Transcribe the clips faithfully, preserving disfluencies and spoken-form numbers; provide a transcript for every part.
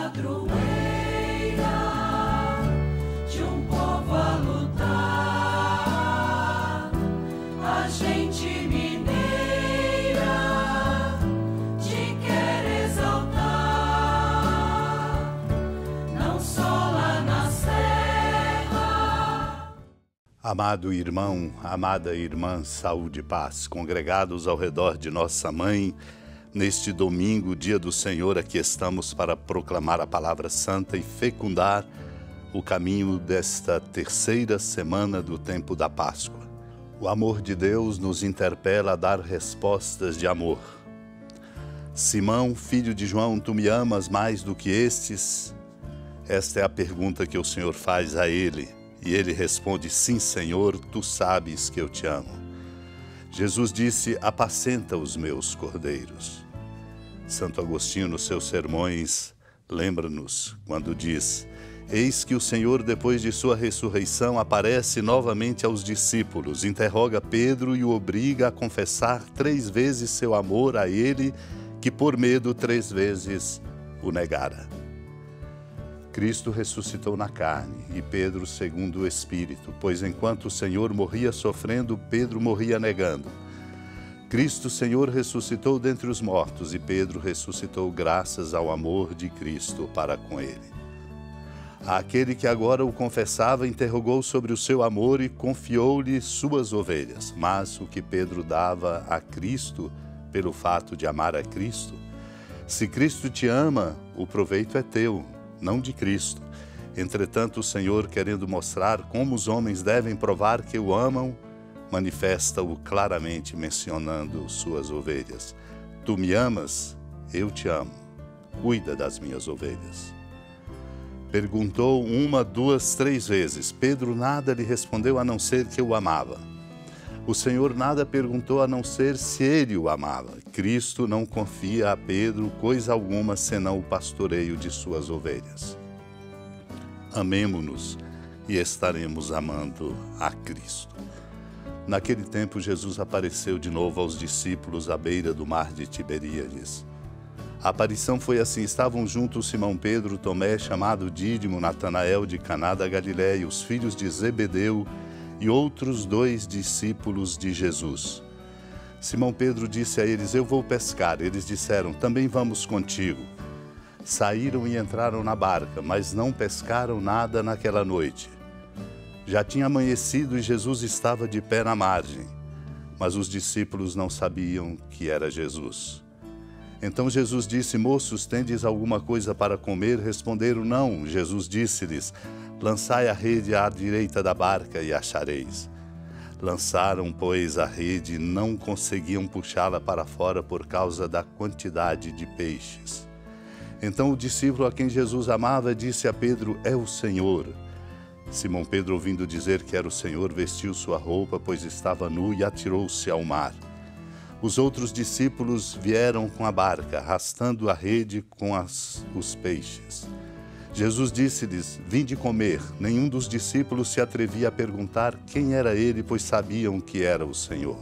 padroeira de um povo a lutar, a gente mineira te quer exaltar, não só lá na serra. Amado irmão, amada irmã, saúde e paz, congregados ao redor de nossa mãe, neste domingo, dia do Senhor, aqui estamos para proclamar a palavra santa e fecundar o caminho desta terceira semana do tempo da Páscoa. O amor de Deus nos interpela a dar respostas de amor. Simão, filho de João, tu me amas mais do que estes? Esta é a pergunta que o Senhor faz a ele. E ele responde, sim, Senhor, tu sabes que eu te amo. Jesus disse, apacenta os meus cordeiros. Santo Agostinho, nos seus sermões, lembra-nos quando diz, eis que o Senhor, depois de sua ressurreição, aparece novamente aos discípulos, interroga Pedro e o obriga a confessar três vezes seu amor a ele, que por medo três vezes o negara. Cristo ressuscitou na carne e Pedro segundo o Espírito, pois enquanto o Senhor morria sofrendo, Pedro morria negando. Cristo, Senhor, ressuscitou dentre os mortos e Pedro ressuscitou graças ao amor de Cristo para com ele. Aquele que agora o confessava interrogou sobre o seu amor e confiou-lhe suas ovelhas. Mas o que Pedro dava a Cristo pelo fato de amar a Cristo? Se Cristo te ama, o proveito é teu, não de Cristo. Entretanto, o Senhor, querendo mostrar como os homens devem provar que o amam, manifesta-o claramente mencionando suas ovelhas. Tu me amas, eu te amo. Cuida das minhas ovelhas. Perguntou uma, duas, três vezes. Pedro nada lhe respondeu a não ser que o amava. O Senhor nada perguntou a não ser se ele o amava. Cristo não confia a Pedro coisa alguma senão o pastoreio de suas ovelhas. Amemo-nos e estaremos amando a Cristo. Naquele tempo, Jesus apareceu de novo aos discípulos à beira do mar de Tiberíades. A aparição foi assim, estavam juntos Simão Pedro, Tomé, chamado Dídimo, Natanael de Caná da Galiléia, os filhos de Zebedeu, e outros dois discípulos de Jesus. Simão Pedro disse a eles, eu vou pescar. Eles disseram, também vamos contigo. Saíram e entraram na barca, mas não pescaram nada naquela noite. Já tinha amanhecido e Jesus estava de pé na margem, mas os discípulos não sabiam que era Jesus. Então Jesus disse, moços, tendes alguma coisa para comer? Responderam, não. Jesus disse-lhes, lançai a rede à direita da barca e achareis. Lançaram, pois, a rede e não conseguiam puxá-la para fora por causa da quantidade de peixes. Então o discípulo a quem Jesus amava disse a Pedro, é o Senhor. Simão Pedro, ouvindo dizer que era o Senhor, vestiu sua roupa, pois estava nu, e atirou-se ao mar. Os outros discípulos vieram com a barca, arrastando a rede com as, os peixes. Jesus disse-lhes, vinde comer. Nenhum dos discípulos se atrevia a perguntar quem era ele, pois sabiam que era o Senhor.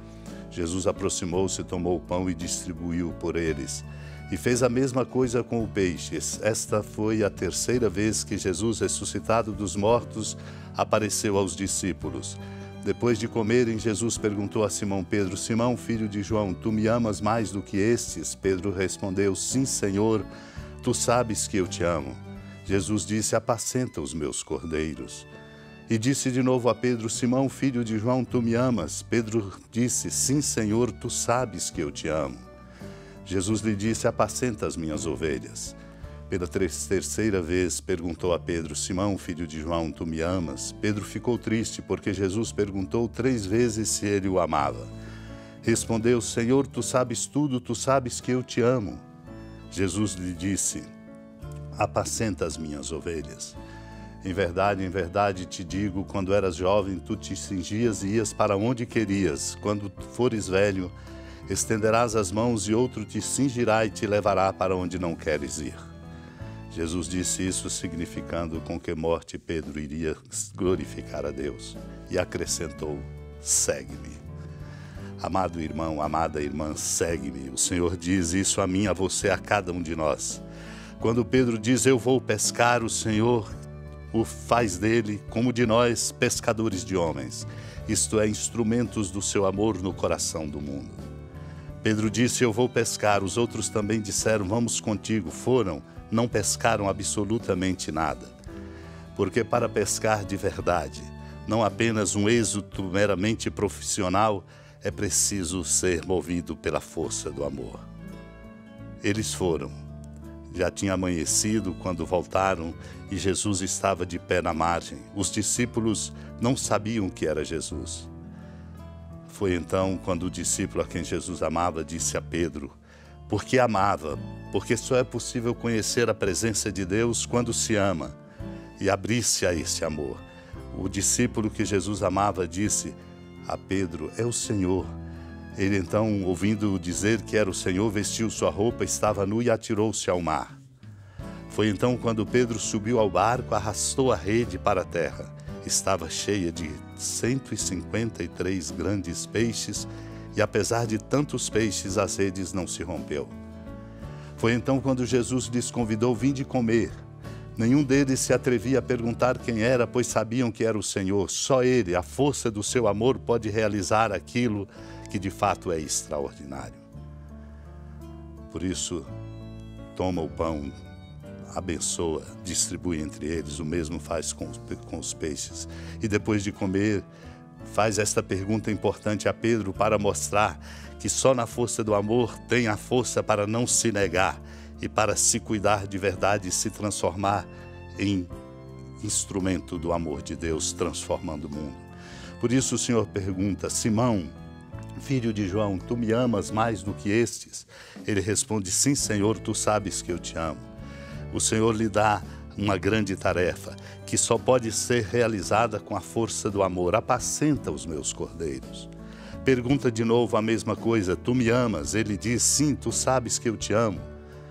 Jesus aproximou-se, tomou o pão e distribuiu por eles. E fez a mesma coisa com o peixe. Esta foi a terceira vez que Jesus, ressuscitado dos mortos, apareceu aos discípulos. Depois de comerem, Jesus perguntou a Simão Pedro, Simão, filho de João, tu me amas mais do que estes? Pedro respondeu, sim, Senhor, tu sabes que eu te amo. Jesus disse, apacenta os meus cordeiros. E disse de novo a Pedro, Simão, filho de João, tu me amas? Pedro disse, sim, Senhor, tu sabes que eu te amo. Jesus lhe disse, apacenta as minhas ovelhas. Pela terceira vez perguntou a Pedro, Simão, filho de João, tu me amas? Pedro ficou triste porque Jesus perguntou três vezes se ele o amava. Respondeu, Senhor, tu sabes tudo, tu sabes que eu te amo. Jesus lhe disse, apacenta as minhas ovelhas. Em verdade, em verdade te digo, quando eras jovem, tu te cingias e ias para onde querias. Quando fores velho, estenderás as mãos e outro te cingirá e te levará para onde não queres ir. Jesus disse isso significando com que morte Pedro iria glorificar a Deus. E acrescentou, segue-me. Amado irmão, amada irmã, segue-me. O Senhor diz isso a mim, a você, a cada um de nós. Quando Pedro diz, eu vou pescar, o Senhor o faz dele, como de nós, pescadores de homens, isto é, instrumentos do seu amor no coração do mundo. Pedro disse, eu vou pescar, os outros também disseram, vamos contigo. Foram, não pescaram absolutamente nada. Porque para pescar de verdade, não apenas um êxito meramente profissional, é preciso ser movido pela força do amor. Eles foram. Já tinha amanhecido quando voltaram e Jesus estava de pé na margem. Os discípulos não sabiam que era Jesus. Foi então quando o discípulo a quem Jesus amava disse a Pedro, porque amava, porque só é possível conhecer a presença de Deus quando se ama, e abrir-se a esse amor. O discípulo que Jesus amava disse a Pedro, é o Senhor. Ele então, ouvindo dizer que era o Senhor, vestiu sua roupa, estava nu e atirou-se ao mar. Foi então quando Pedro subiu ao barco, arrastou a rede para a terra. Estava cheia de cento e cinquenta e três grandes peixes, e apesar de tantos peixes, as redes não se rompeu. Foi então quando Jesus lhes convidou, vinde comer. Nenhum deles se atrevia a perguntar quem era, pois sabiam que era o Senhor. Só Ele, a força do seu amor, pode realizar aquilo que de fato é extraordinário. Por isso, toma o pão, abençoa, distribui entre eles, o mesmo faz com, com os peixes. E depois de comer, faz esta pergunta importante a Pedro para mostrar que só na força do amor tem a força para não se negar e para se cuidar de verdade e se transformar em instrumento do amor de Deus, transformando o mundo. Por isso o Senhor pergunta, Simão, filho de João, tu me amas mais do que estes? Ele responde, sim, Senhor, tu sabes que eu te amo. O Senhor lhe dá uma grande tarefa, que só pode ser realizada com a força do amor. Apacenta os meus cordeiros. Pergunta de novo a mesma coisa, tu me amas? Ele diz, sim, tu sabes que eu te amo.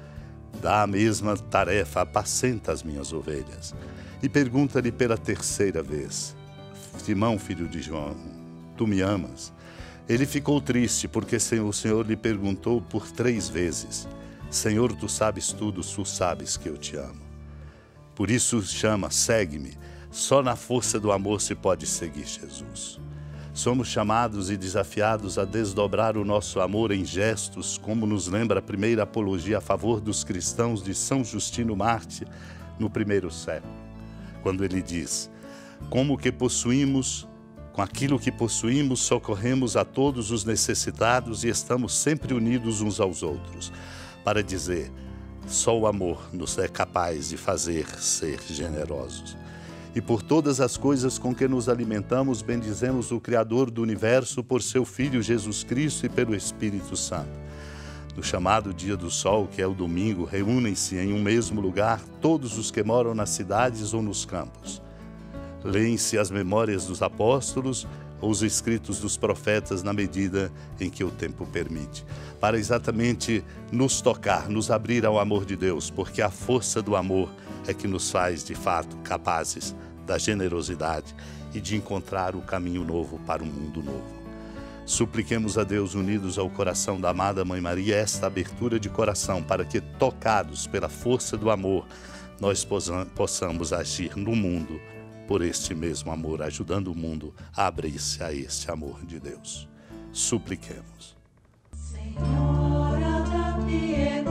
Dá a mesma tarefa, apacenta as minhas ovelhas. E pergunta-lhe pela terceira vez, Simão, filho de João, tu me amas? Ele ficou triste porque o Senhor lhe perguntou por três vezes, Senhor, tu sabes tudo, tu sabes que eu te amo. Por isso chama, segue-me. Só na força do amor se pode seguir Jesus. Somos chamados e desafiados a desdobrar o nosso amor em gestos, como nos lembra a primeira apologia a favor dos cristãos de São Justino Mártir no primeiro século, quando ele diz, como que possuímos, com aquilo que possuímos, socorremos a todos os necessitados e estamos sempre unidos uns aos outros, para dizer, só o amor nos é capaz de fazer ser generosos. E por todas as coisas com que nos alimentamos, bendizemos o Criador do Universo por seu Filho Jesus Cristo e pelo Espírito Santo. No chamado Dia do Sol, que é o domingo, reúnem-se em um mesmo lugar todos os que moram nas cidades ou nos campos. Leem-se as memórias dos apóstolos ou os escritos dos profetas na medida em que o tempo permite, para exatamente nos tocar, nos abrir ao amor de Deus, porque a força do amor é que nos faz, de fato, capazes da generosidade e de encontrar o caminho novo para um mundo novo. Supliquemos a Deus, unidos ao coração da amada Mãe Maria, esta abertura de coração, para que, tocados pela força do amor, nós possamos agir no mundo por este mesmo amor, ajudando o mundo a abrir-se a este amor de Deus. Supliquemos. Senhora da piedade,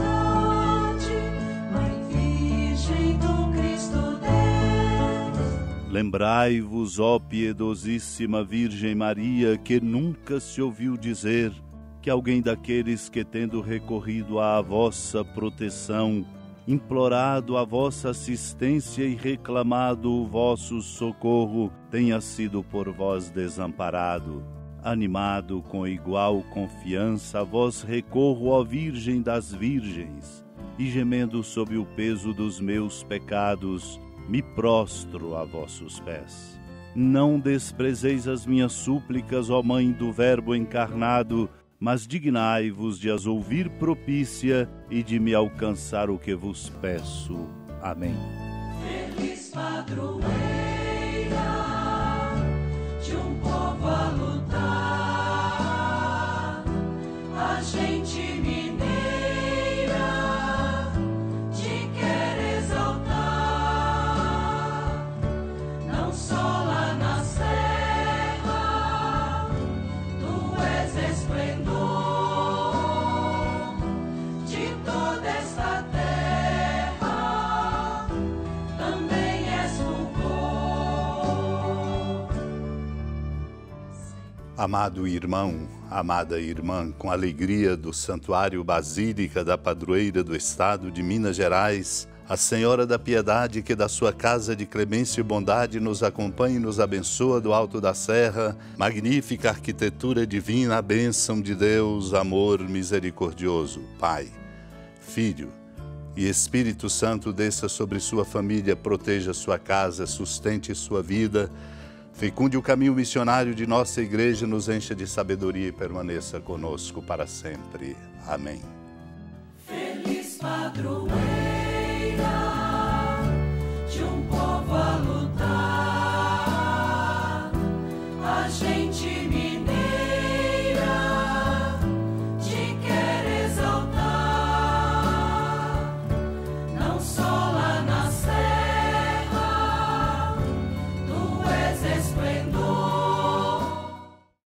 Mãe Virgem do Cristo Deus. Lembrai-vos, ó piedosíssima Virgem Maria, que nunca se ouviu dizer que alguém daqueles que, tendo recorrido à vossa proteção, implorado a vossa assistência e reclamado o vosso socorro, tenha sido por vós desamparado. Animado com igual confiança, a vós recorro, ó Virgem das Virgens, e gemendo sob o peso dos meus pecados, me prostro a vossos pés. Não desprezeis as minhas súplicas, ó Mãe do Verbo encarnado, mas dignai-vos de as ouvir propícia e de me alcançar o que vos peço. Amém. Feliz padroeira de um povo a lutar, a gente mineira te quer. Amado irmão, amada irmã, com alegria do Santuário Basílica da Padroeira do Estado de Minas Gerais, a Senhora da Piedade, que da sua casa de clemência e bondade nos acompanha e nos abençoa do alto da serra, magnífica arquitetura divina, a bênção de Deus, amor misericordioso, Pai, Filho e Espírito Santo desça sobre sua família, proteja sua casa, sustente sua vida, fecunde o caminho missionário de nossa igreja, nos encha de sabedoria e permaneça conosco para sempre. Amém. Feliz padroeira de um povo a lutar, a gente